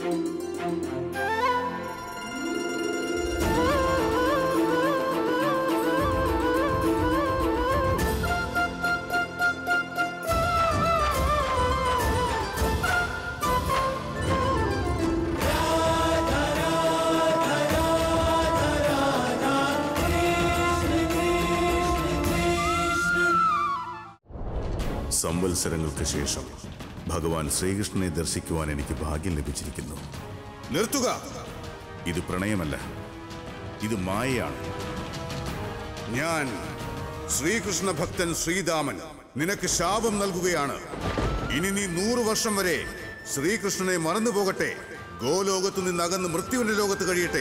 സംവത്സരങ്ങൾക്ക് ശേഷം ഭഗവാൻ ശ്രീകൃഷ്ണനെ ദർശിക്കുവാൻ എനിക്ക് ഭാഗ്യം ലഭിച്ചിരിക്കുന്നു. നിർത്തുക! ഇത് പ്രണയമല്ല, ഇത് മായയാണ്. ഞാൻ ശ്രീകൃഷ്ണ ഭക്തൻ ശ്രീരാമൻ നിനക്ക് ശാപം നൽകുകയാണ്. ഇനി നീ 100 വർഷം വരെ ശ്രീകൃഷ്ണനെ മറന്നു പോകട്ടെ. ഗോലോകത്തു നിന്നകന്ന് മൃത്യുവിന്റെ ലോകത്ത് കഴിയട്ടെ.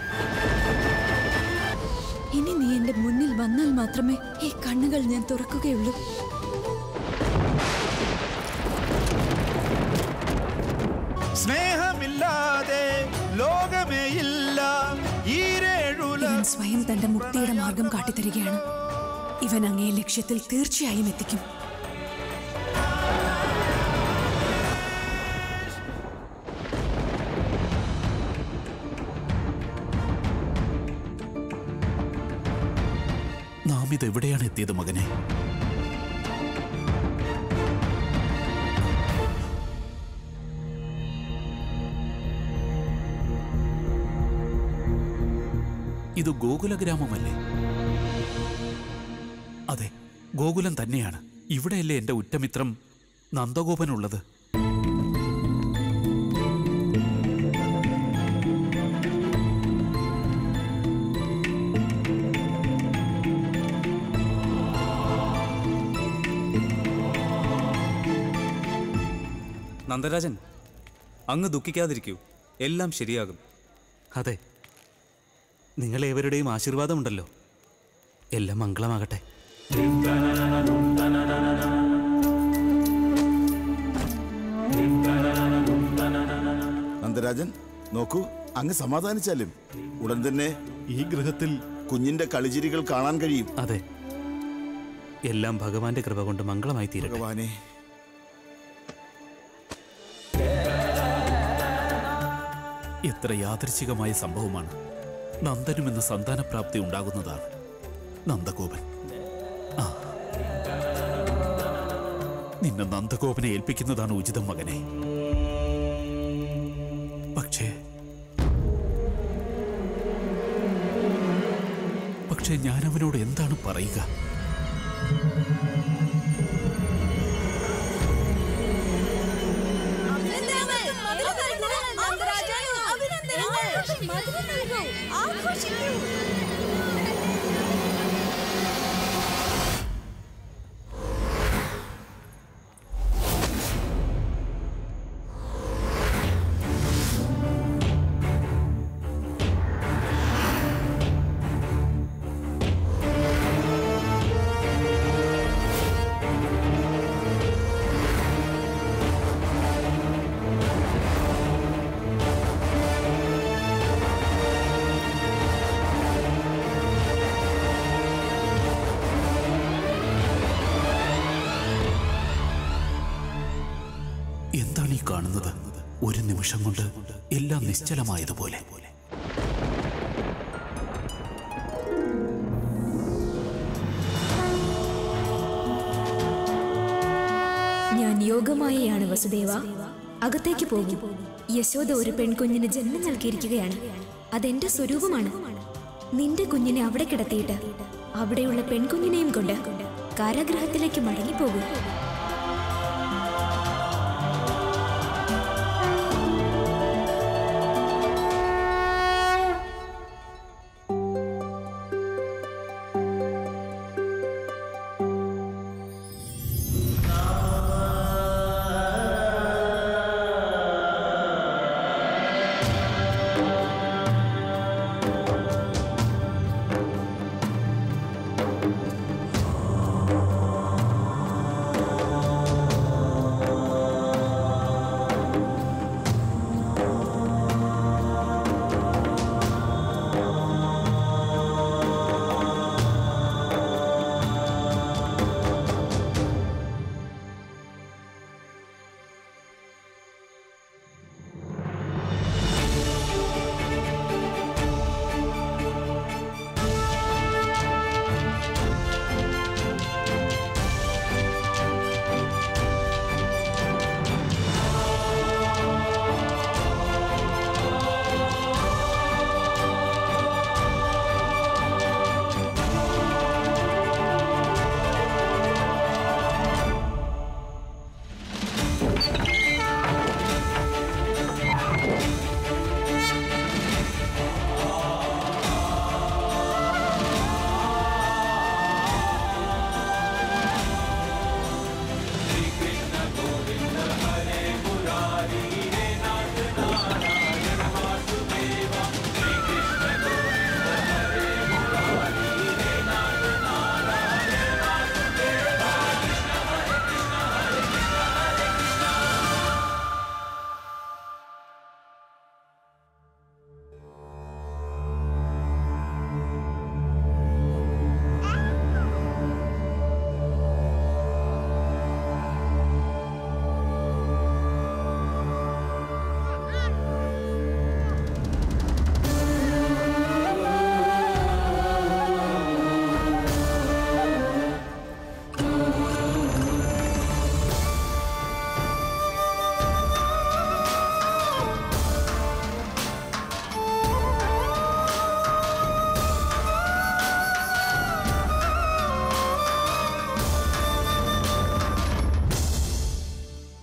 ഇനി നീ എന്റെ മുന്നിൽ വന്നാൽ മാത്രമേ ഈ കണ്ണുകൾ ഞാൻ തുറക്കുകയുള്ളൂ. സ്നേഹമില്ലാതെ ലോകമേയില്ല. ഇവൻ സ്വയം തന്റെ മുക്തിയുടെ മാർഗം കാട്ടിത്തരികയാണ്. ഇവൻ അങ്ങേ ലക്ഷ്യത്തിൽ തീർച്ചയായും എത്തിക്കും. നാം ഇതെവിടെയാണ് എത്തിയത് മകനെ? ഇത് ഗോകുല ഗ്രാമമല്ലേ? അതെ, ഗോകുലം തന്നെയാണ്. ഇവിടെയല്ലേ എന്റെ ഉറ്റമിത്രം നന്ദഗോപനുള്ളത്? നന്ദരാജൻ, അങ്ങ് ദുഃഖിക്കാതിരിക്കൂ, എല്ലാം ശരിയാകും. അതെ, നിങ്ങളേവരുടെയും ആശീർവാദമുണ്ടല്ലോ. എല്ലാം മംഗളമാകട്ടെ. നന്ദരാജൻ, നോക്കൂ, അങ്ങ് സമാധാനിച്ചാലും ഉടൻ തന്നെ ഈ ഗൃഹത്തിൽ കുഞ്ഞിന്റെ കളിചിരികൾ കാണാൻ കഴിയും. അതെ, എല്ലാം ഭഗവാന്റെ കൃപ കൊണ്ട് മംഗളമായി തീരട്ടെ. ഭഗവാനെ, എത്ര യാദൃച്ഛികമായ സംഭവമാണ്. നന്ദനും എന്ന സന്താനപ്രാപ്തി ഉണ്ടാകുന്നതാണ് നന്ദഗോപൻ. ആ, നിന്നെ നന്ദഗോപനെ ഏൽപ്പിക്കുന്നതാണ് ഉചിതം മകനെ. പക്ഷേ ഞാൻ അവനോട് എന്താണ് പറയുക? എന്താണ് ഈ കാണുന്നത്? ഒരു നിമിഷം കൊണ്ട് എല്ലാം നിശ്ചലമായതുപോലെ. ഞാൻ യോഗമായയാണ് വസുദേവ. അകത്തേക്ക് പോകും. യശോദ ഒരു പെൺകുഞ്ഞിന് ജന്മം നൽകിയിരിക്കുകയാണ്. അതെന്റെ സ്വരൂപമാണ്. നിന്റെ കുഞ്ഞിനെ അവിടെ കിടത്തിയിട്ട് അവിടെയുള്ള പെൺകുഞ്ഞിനെയും കൊണ്ട് കാരാഗൃഹത്തിലേക്ക് മടങ്ങിപ്പോകും.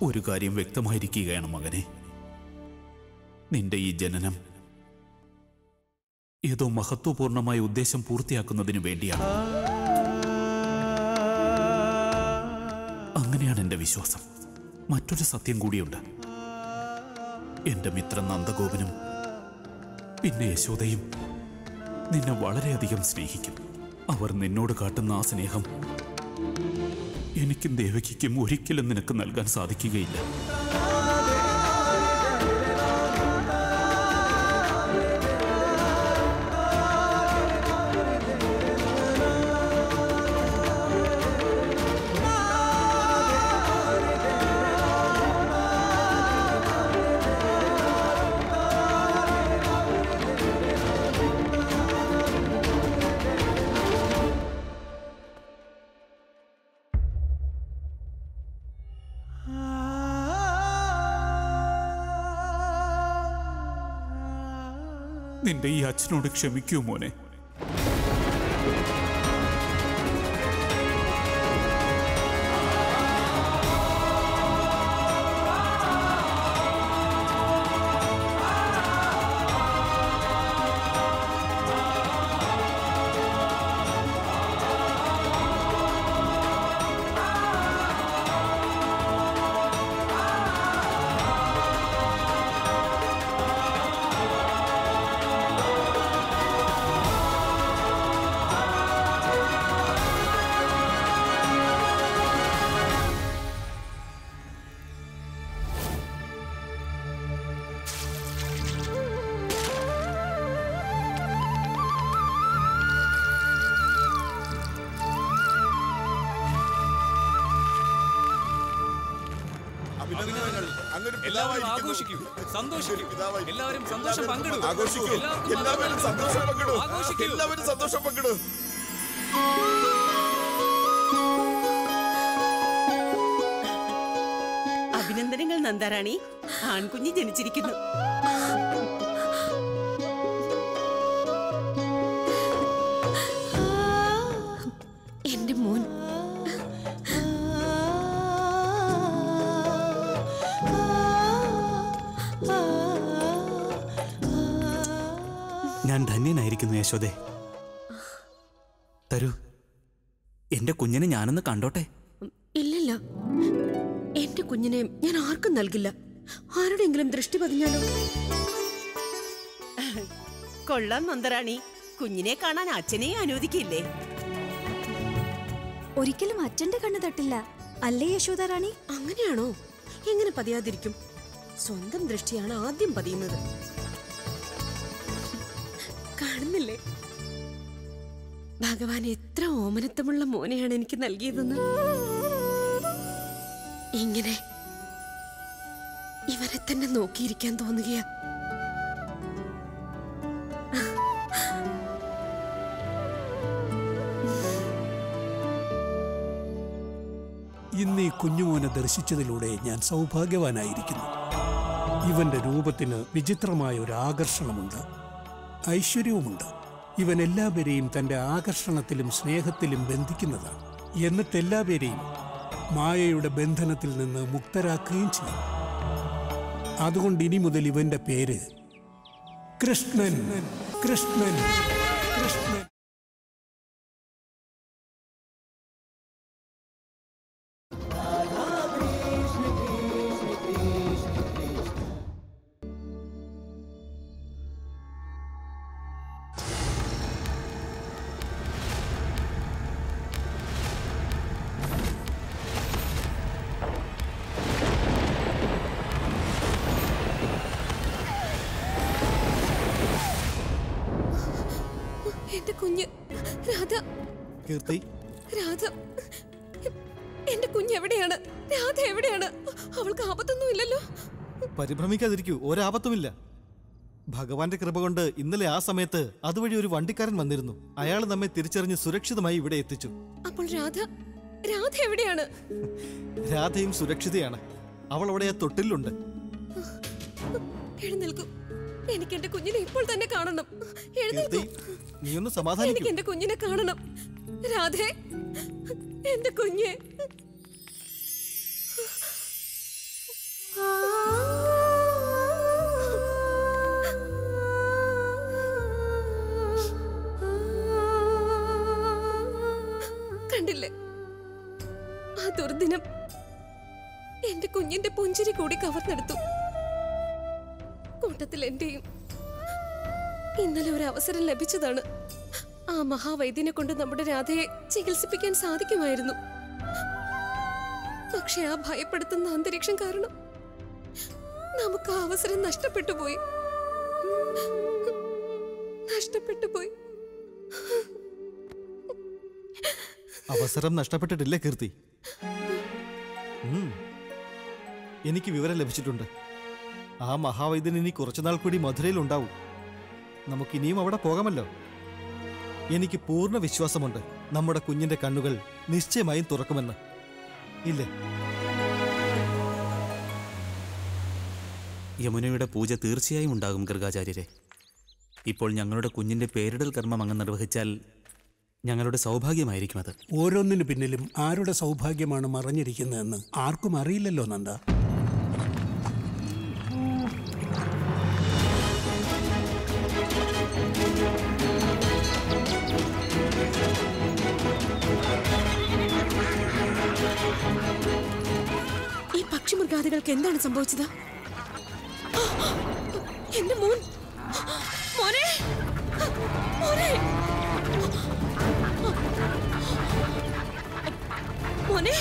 ഒരു കാര്യം വ്യക്തമായിരിക്കുകയാണ് മകനെ. നിന്റെ ഈ ജനനം ഏതോ മഹത്വപൂർണമായ ഉദ്ദേശം പൂർത്തിയാക്കുന്നതിന് വേണ്ടിയാണ്. അങ്ങനെയാണ് എന്റെ വിശ്വാസം. മറ്റൊരു സത്യം കൂടിയുണ്ട്. എന്റെ മിത്രൻ നന്ദഗോപനും പിന്നെ യശോദയും നിന്നെ വളരെയധികം സ്നേഹിക്കും. അവർ നിന്നോട് കാട്ടുന്ന ആ സ്നേഹം എനിക്കും ദേവകിക്കും ഒരിക്കലും നിനക്ക് നൽകാൻ സാധിക്കുകയില്ല. നിന്റെ ഈ അച്ഛനോട് ക്ഷമിക്കൂ മോനെ. എല്ലാവരും ആഘോഷിക്കൂ, സന്തോഷിക്കൂ. എല്ലാവരും സന്തോഷം പങ്കിടൂ. എല്ലാവരും സന്തോഷം പങ്കിടൂ. അഭിനന്ദനങ്ങൾ നന്ദാറാണി, ആൺകുഞ്ഞ് ജനിച്ചിരിക്കുന്നു. എന്റെ മോൻ. ഞാൻ ധന്യനായിരിക്കുന്നു യശോദേ. തരൂ, എന്റെ കുഞ്ഞിനെ ഞാനൊന്ന് കണ്ടോട്ടെ. ഇല്ലല്ല, എന്റെ കുഞ്ഞിനെ ഞാൻ ആർക്കും നൽകില്ല. ആരുടെയെങ്കിലും ദൃഷ്ടി പതിഞ്ഞാലോ? കൊള്ളാം നന്ദറാണി, കുഞ്ഞിനെ കാണാൻ അച്ഛനെ അനുവദിക്കില്ലേ? ഒരിക്കലും അച്ഛന്റെ കണ്ണ് തട്ടില്ല, അല്ലേ യശോദാറാണി? അങ്ങനെയാണോ? എങ്ങനെ പതിയാതിരിക്കും? സ്വന്തം ദൃഷ്ടിയാണ് ആദ്യം പതിയുന്നത്. കാണുന്നില്ലേ, ഭഗവാൻ എത്ര ഓമനത്വമുള്ള മോനെയാണ് എനിക്ക് നൽകിയതെന്ന്. ഇങ്ങനെ ഇവരെ തന്നെ നോക്കിയിരിക്കാൻ തോന്നുകയാ. ഇന്ന് ഈ കുഞ്ഞുമോനെ ദർശിച്ചതിലൂടെ ഞാൻ സൗഭാഗ്യവാനായിരിക്കുന്നു. ഇവന്റെ രൂപത്തിന് വിചിത്രമായ ഒരു ആകർഷണമുണ്ട്, ഐശ്വര്യവുമുണ്ട്. ഇവൻ എല്ലാവരെയും തൻ്റെ ആകർഷണത്തിലും സ്നേഹത്തിലും ബന്ധിക്കുന്നതാണ്. എന്നിട്ട് എല്ലാവരെയും മായയുടെ ബന്ധനത്തിൽ നിന്ന് മുക്തരാക്കുകയും ചെയ്യും. അതുകൊണ്ട് ഇനി മുതൽ ഇവന്റെ പേര് കൃഷ്ണൻ. കൃഷ്ണൻ, കൃഷ്ണൻ. എന്റെ കുഞ്ഞ് രാധ. കീർത്തി, രാധ, എന്റെ കുഞ്ഞ് എവിടെയാണ്? രാധ എവിടെയാണ്? അവൾക്ക് ആപത്തൊന്നും ഇല്ലല്ലോ? പരിഭ്രമിക്കാതിരിക്കൂ, ഒരാപത്തുമില്ല. ഭഗവാന്റെ കൃപ കൊണ്ട് ഇന്നലെ ആ സമയത്ത് അതുവഴി ഒരു വണ്ടിക്കാരൻ വന്നിരുന്നു. അയാൾ നമ്മെ തിരിച്ചറിഞ്ഞ് സുരക്ഷിതമായി ഇവിടെ എത്തിച്ചു. അപ്പോൾ രാധ, രാധ എവിടെയാണ്? രാധയും സുരക്ഷിതയാണ്. അവൾ അവിടെ ആ തൊട്ടിലുണ്ട്. എഴുന്നേൽക്കൂ, എനിക്ക് എന്റെ കുഞ്ഞിനെ ഇപ്പോൾ തന്നെ കാണണം. എഴുന്നേൽക്കൂ, നീ ഒന്ന് സമാധാനിക്കൂ. എനിക്ക് എന്റെ കുഞ്ഞിനെ കാണണം. രാധേ, എന്റെ കുഞ്ഞെ. ദുർദിനം എന്റെ കുഞ്ഞിന്റെ പുഞ്ചിരി കൂടി കവർന്നെടുത്തു. കൂട്ടത്തിൽ എന്റെയും. ഇന്നലെ ഒരു അവസരം ലഭിച്ചതാണ്. ആ മഹാവൈദ്യനെ കൊണ്ട് നമ്മുടെ രാധയെ ചികിത്സിപ്പിക്കാൻ സാധിക്കുമായിരുന്നു. പക്ഷെ ആ ഭയപ്പെടുത്തുന്ന അന്തരീക്ഷം കാരണം നമുക്ക് ആ അവസരം നഷ്ടപ്പെട്ടു പോയി. അവസരം നഷ്ടപ്പെട്ടിട്ടില്ല കീർത്തി. എനിക്ക് വിവരം ലഭിച്ചിട്ടുണ്ട്. ആ മഹാവൈദ്യൻ ഇനി കുറച്ചുനാൾ കൂടി മധുരയിൽ ഉണ്ടാവും. നമുക്കിനിയും അവിടെ പോകാമല്ലോ. എനിക്ക് പൂർണ്ണ വിശ്വാസമുണ്ട് നമ്മുടെ കുഞ്ഞിന്റെ കണ്ണുകൾ നിശ്ചയമായും തുറക്കുമെന്ന്. ഇല്ലേ? യമുനയുടെ പൂജ തീർച്ചയായും ഉണ്ടാകും ഗർഗാചാര്യരെ. ഇപ്പോൾ ഞങ്ങളുടെ കുഞ്ഞിന്റെ പേരിടൽ കർമ്മം അങ്ങ് നിർവഹിച്ചാൽ ഞങ്ങളുടെ സൗഭാഗ്യമായിരിക്കും അത്. ഓരോന്നിനു പിന്നിലും ആരുടെ സൗഭാഗ്യമാണ് മറഞ്ഞിരിക്കുന്നതെന്ന് ആർക്കും അറിയില്ലല്ലോ നന്ദ. ഈ പക്ഷിമൃഗാദികൾക്ക് എന്താണ് സംഭവിച്ചത്? എന്റെ മോൻ, മോനെ, മോനെ, മോനെ.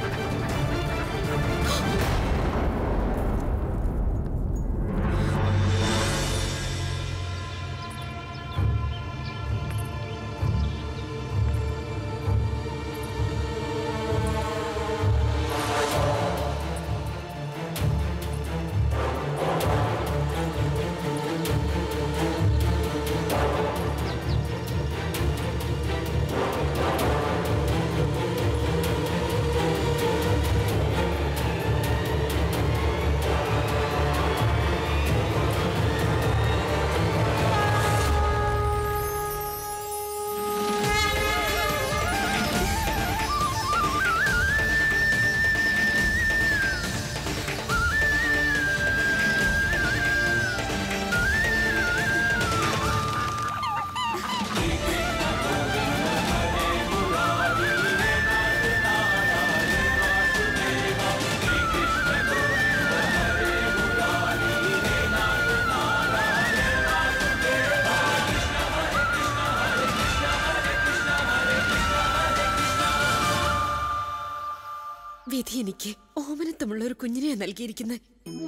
വിധി എനിക്ക് ഓമനത്വമുള്ള ഒരു കുഞ്ഞിനെ നൽകിയിരിക്കുന്നത്.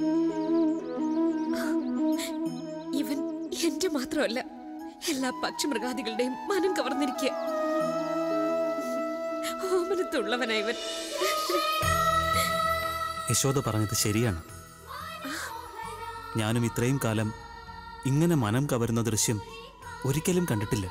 ഇവൻ എന്റെ മാത്രമല്ല, എല്ലാ പക്ഷിമൃഗാദികളുടെയും മനം കവർന്നിരിക്കുക. ഓമനത്തുള്ളവനാ ഇവൻ. യശോദ പറഞ്ഞത് ശരിയാണ്. ഞാനും ഇത്രയും കാലം ഇങ്ങനെ മനം കവരുന്ന ദൃശ്യം ഒരിക്കലും കണ്ടിട്ടില്ല.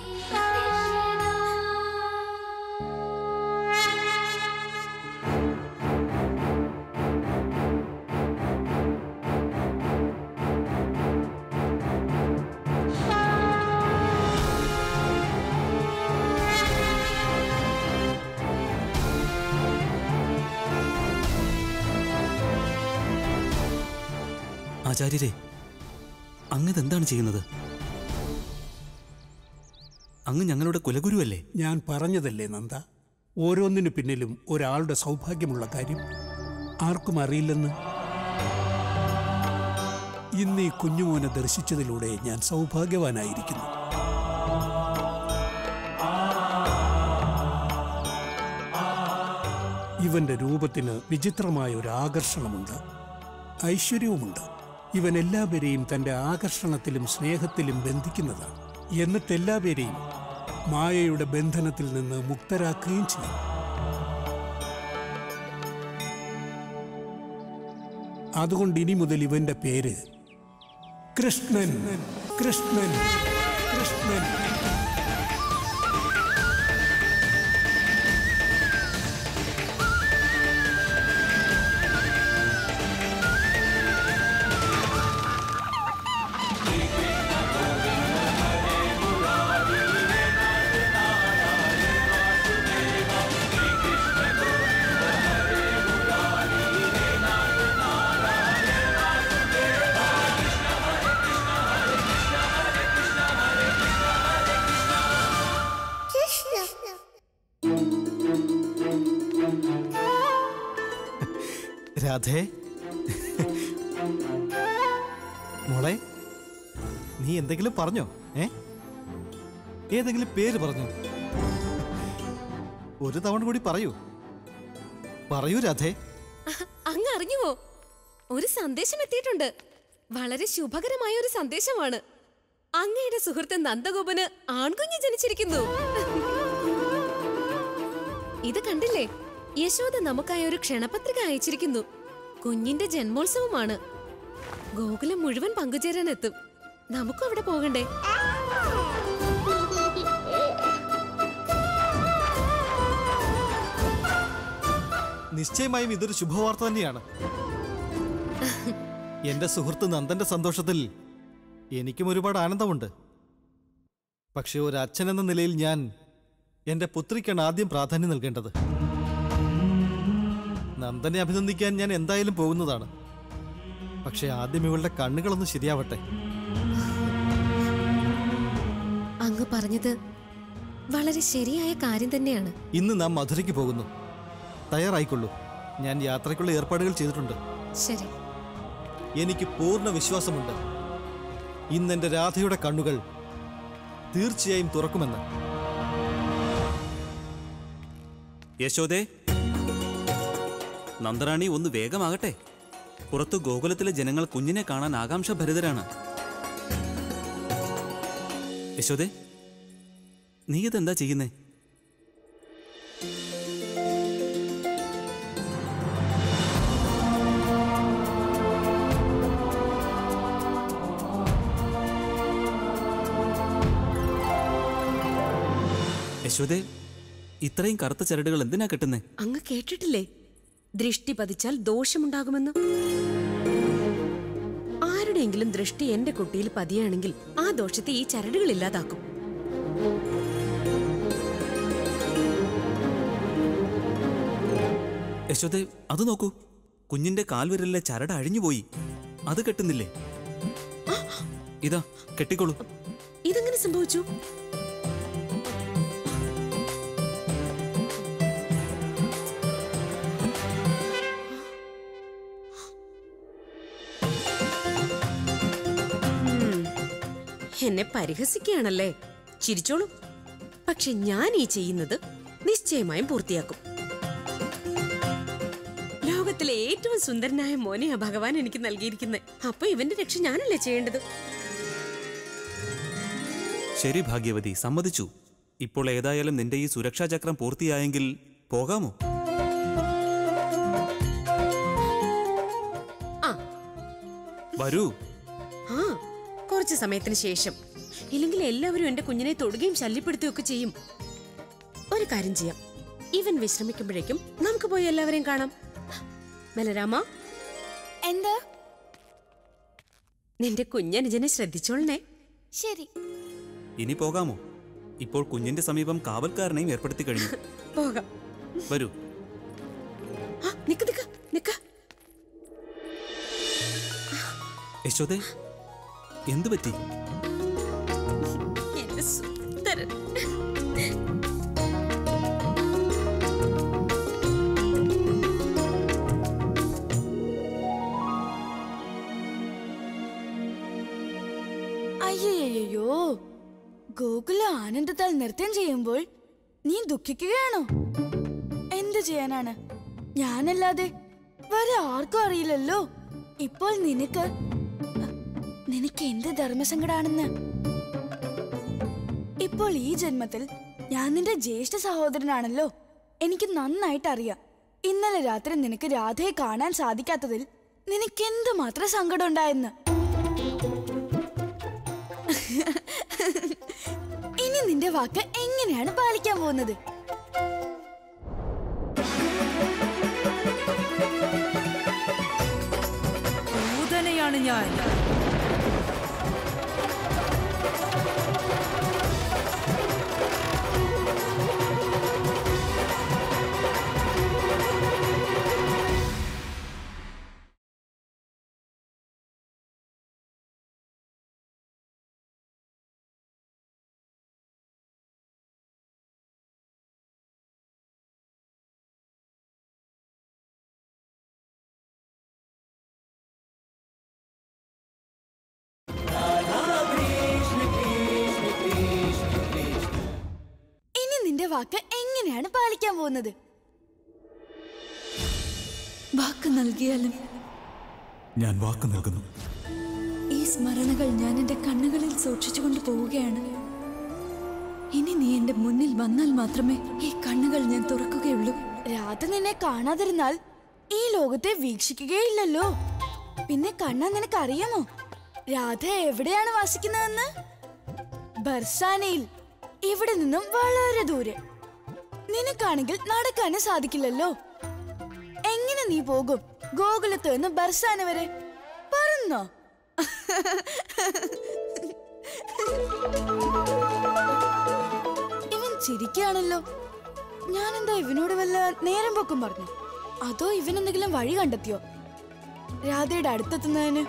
ആചാര്യരെ, അങ്ങതെന്താണ് ചെയ്യുന്നത്? അങ്ങ് ഞങ്ങളുടെ കുലഗുരുവല്ലേ? ഞാൻ പറഞ്ഞതല്ലേ നന്ദ, ഓരോന്നിനു പിന്നിലും ഒരാളുടെ സൗഭാഗ്യമുള്ള കാര്യം ആർക്കും അറിയില്ലെന്ന്. ഇന്ന് ഈ കുഞ്ഞുമോനെ ദർശിച്ചതിലൂടെ ഞാൻ സൗഭാഗ്യവാനായിരിക്കുന്നു. ഇവന്റെ രൂപത്തിന് വിചിത്രമായ ഒരു ആകർഷണമുണ്ട്, ഐശ്വര്യവുമുണ്ട്. ഇവൻ എല്ലാവരെയും തൻ്റെ ആകർഷണത്തിലും സ്നേഹത്തിലും ബന്ധിക്കുന്നതാണ്. എന്നിട്ടെല്ലാവരെയും മായയുടെ ബന്ധനത്തിൽ നിന്ന് മുക്തരാക്കുകയും ചെയ്യും. അതുകൊണ്ട് ഇനി മുതൽ ഇവന്റെ പേര് കൃഷ്ണൻ, കൃഷ്ണൻ, കൃഷ്ണൻ. രാധേ മോളെ, നീ എന്തെങ്കിലും പറഞ്ഞോ? ഏതെങ്കിലും പേര് പറഞ്ഞോ? ഒരു തവണ കൂടി പറയൂ. പറയൂ രാധേ. അങ്ങ് അറിഞ്ഞുവോ? ഒരു സന്ദേശം എത്തിയിട്ടുണ്ട്. വളരെ ശുഭകരമായ ഒരു സന്ദേശമാണ്. അങ്ങയുടെ സുഹൃത്ത് നന്ദഗോപന് ആൺകുഞ്ഞ് ജനിച്ചിരിക്കുന്നു. ഇത് കണ്ടില്ലേ? യശോദ നമുക്കായി ഒരു ക്ഷണപത്രിക അയച്ചിരിക്കുന്നു. കുഞ്ഞിന്റെ ജന്മോത്സവമാണ്. ഗോകുലം മുഴുവൻ പങ്കുചേരാൻ എത്തും. നമുക്കും അവിടെ പോകണ്ടേ? നിശ്ചയമായും ഇതൊരു ശുഭവാർത്ത തന്നെയാണ്. എന്റെ സുഹൃത്ത് നന്ദന്റെ സന്തോഷത്തിൽ എനിക്കും ഒരുപാട് ആനന്ദമുണ്ട്. പക്ഷെ ഒരു അച്ഛൻ എന്ന നിലയിൽ ഞാൻ എന്റെ പുത്രിക്കാണ് ആദ്യം പ്രാധാന്യം നൽകേണ്ടത്. നന്ദനെ അഭിനന്ദിക്കാൻ ഞാൻ എന്തായാലും പോകുന്നതാണ്. പക്ഷെ ആദ്യം ഇവളുടെ കണ്ണുകളൊന്ന് ശരിയാവട്ടെ. അങ്ങ് പറഞ്ഞത് വളരെ ശരിയായ കാര്യം തന്നെയാണ്. ഇന്ന് നാം മധുരയ്ക്ക് പോകുന്നു. തയ്യാറായിക്കൊള്ളൂ. ഞാൻ യാത്രയ്ക്കുള്ള ഏർപ്പാടുകൾ ചെയ്തിട്ടുണ്ട്. ശരി. എനിക്ക് പൂർണ്ണ വിശ്വാസമുണ്ട് ഇന്നെന്റെ രാധയുടെ കണ്ണുകൾ തീർച്ചയായും തുറക്കുമെന്ന്. യശോദേ, നന്ദറാണി ഒന്ന് വേഗമാകട്ടെ. പുറത്തു ഗോകുലത്തിലെ ജനങ്ങൾ കുഞ്ഞിനെ കാണാൻ ആകാംക്ഷഭരിതരാണ്. യശോദേ, നീ ഇതെന്താ ചെയ്യുന്നേ? യശോദേ, ഇത്രയും കറുത്ത ചരടുകൾ എന്തിനാ കെട്ടുന്നേ? അങ്ങ് കേട്ടിട്ടില്ലേ? ദൃഷ്ടി പതിച്ചാൽ ദോഷമുണ്ടാകുമെന്ന്. ആരുടെയെങ്കിലും ദൃഷ്ടി എന്റെ കുട്ടിയിൽ പതിയാണെങ്കിൽ ആ ദോഷത്തെ ഈ ചരടുകൾ ഇല്ലാതാക്കും. യശോദേ, അത് നോക്കൂ. കുഞ്ഞിന്റെ കാൽവിരലിലെ ചരട് അഴിഞ്ഞുപോയി. അത് കെട്ടുന്നില്ലേ? ഇതാ, കെട്ടിക്കോളൂ. ഇതെങ്ങനെ സംഭവിച്ചു? എന്നെ പരിഹസിക്കുകയാണല്ലേ? ചിരിച്ചോളൂ. പക്ഷെ ഞാൻ ഈ ചെയ്യുന്നത് നിശ്ചയമായും പൂർത്തിയാക്കും. ലോകത്തിലെ ഏറ്റവും സുന്ദരനായ മോനെയാ ഭഗവാൻ എനിക്ക് നൽകിയിരിക്കുന്നത്. അപ്പൊ ഇവന്റെ രക്ഷ ഞാനല്ലേ ചെയ്യേണ്ടത്? ശരി ഭാഗ്യവതി, സമ്മതിച്ചു. ഇപ്പോൾ ഏതായാലും നിന്റെ ഈ സുരക്ഷാ ചക്രം പൂർത്തിയായെങ്കിൽ പോകാമോ? വരൂ. കുറച്ച് സമയത്തിന് ശേഷം. ഇല്ലെങ്കിൽ എല്ലാവരും എന്റെ കുഞ്ഞിനെ തൊടുകയും ശല്യപ്പെടുത്തുകയൊക്കെ ചെയ്യും. ഒരു കാര്യം ചെയ്യാം. ഇവൻ വിശ്രമിക്കുമ്പോഴേക്കും നമുക്ക് പോയി എല്ലാവരെയും കാണാം. ബലരാമ, എന്താ? നിന്റെ കുഞ്ഞനുജനെ ശ്രദ്ധിച്ചോളണേ. ശരി. ഇനി പോകാമോ? ഇപ്പോൾ കുഞ്ഞിന്റെ സമീപം കാവൽക്കാരനെയും ഏർപ്പെടുത്തി കഴിഞ്ഞു. പോകാം. വരൂ. നിക്ക് നിക്ക് നിക്ക്. യശോദേ, എന്തു പറ്റി? എന്റെ സുന്ദരൻ. അയ്യോ, ഗോകുല ആനന്ദത്താൽ നൃത്തം ചെയ്യുമ്പോൾ നീ ദുഃഖിക്കുകയാണോ? എന്ത് ചെയ്യാനാണ്? ഞാനല്ലാതെ വേറെ ആർക്കും അറിയില്ലല്ലോ. ഇപ്പോൾ നിനക്ക് എന്ത് ധർമ്മസങ്കടാണെന്ന്. ഇപ്പോൾ ഈ ജന്മത്തിൽ ഞാൻ നിന്റെ ജ്യേഷ്ഠ സഹോദരനാണല്ലോ. എനിക്ക് നന്നായിട്ട് അറിയാം. ഇന്നലെ രാത്രി നിനക്ക് രാധയെ കാണാൻ സാധിക്കാത്തതിൽ നിനക്ക് എന്തുമാത്രം സങ്കടം ഉണ്ടായെന്ന്. ഇനി നിന്റെ വാക്ക് എങ്ങനെയാണ് പാലിക്കാൻ പോകുന്നത്? പൂതനയാണ് ഞാൻ. വാക്ക് എങ്ങനെയാണ് പാലിക്കാൻ പോകുന്നത്? വാക്ക് നൽകിയാലും ഞാൻ വാക്ക് നൽകുന്നു. ഈ സ്മരണകൾ ഞാൻ എന്റെ കണ്ണുകളിൽ സൂക്ഷിച്ചുകൊണ്ട് പോവുകയാണ്. ഇനി നീ എന്റെ മുന്നിൽ വന്നാൽ മാത്രമേ ഈ കണ്ണുകൾ ഞാൻ തുറക്കുകയുള്ളൂ. രാധ നിന്നെ കാണാതിരുന്നാൽ ഈ ലോകത്തെ വീക്ഷിക്കുകയില്ലല്ലോ. പിന്നെ കണ്ണ നിനക്കറിയാമോ രാധ എവിടെയാണ് വസിക്കുന്നതെന്ന്? ബർസാനയിൽ, ഇവിടെ നിന്നും വളരെ ദൂരെ. നിനക്കാണെങ്കിൽ നടക്കാനും സാധിക്കില്ലല്ലോ. എങ്ങനെ നീ പോകും ഗോകുലത്ത് നിന്ന് ബർസാന വരെ? പറഞ്ഞോ? ഇവൻ ചിരിക്കുകയാണല്ലോ. ഞാനെന്താ ഇവനോട് വല്ല നേരം പോക്കും പറഞ്ഞു? അതോ ഇവൻ എന്തെങ്കിലും വഴി കണ്ടെത്തിയോ രാധയുടെ അടുത്തെത്തുന്നതിന്?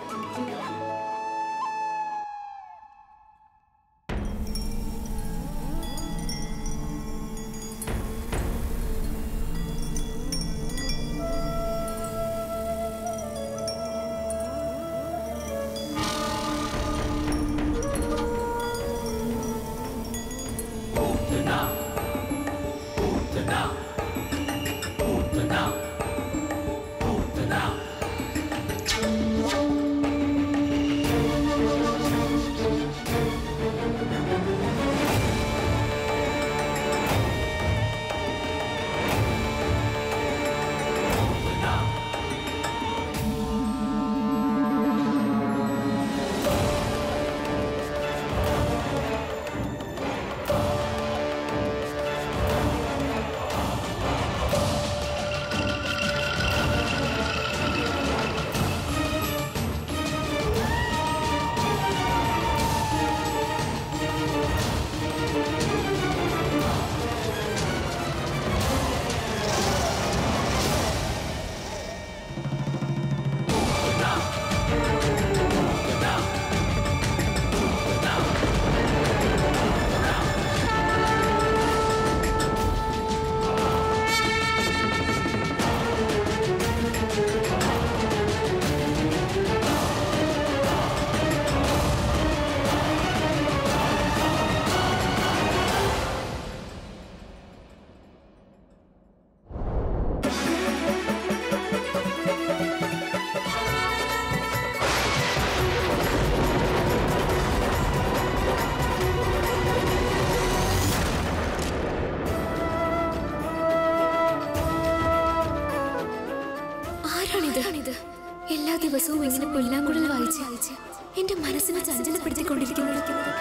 എല്ലാ ദിവസവും ഇങ്ങനെ പുല്ലാങ്കുഴൽ വായിച്ച് എന്റെ മനസ്സിനെ ചഞ്ചലപ്പെടുത്തിക്കൊണ്ടിരിക്കുന്നത്.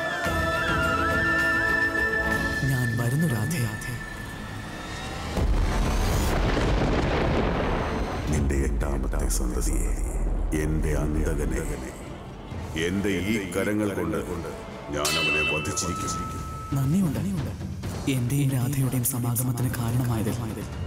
ഞാൻ വരുന്നു രാധേ. നിന്റെ 8ാമത്തെ സന്തതിയെ, എന്റെ അന്തകനെ, എന്റെ ഈ കരങ്ങൾ കൊണ്ട് ഞാൻ അവനെ വധിച്ചിരിക്കും. നന്ദിയുണ്ട് എന്റെയും രാധയുടെയും സമാഗമത്തിന് കാരണമായത്.